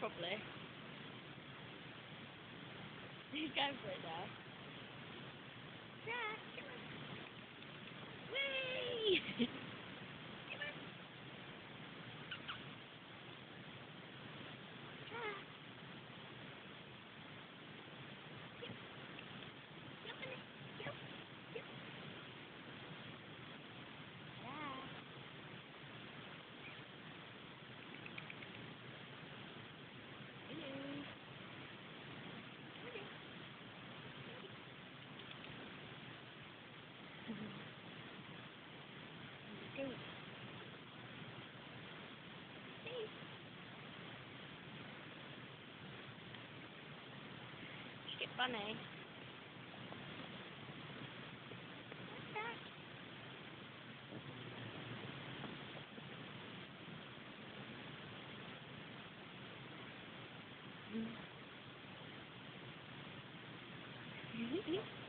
probably. He's going for it now. Jack, come on. Whee! Come on. Jack. Jump in it. Jump. Jump. Jack. Hello. Go. Hey. Just get bunny. Jack. Mm.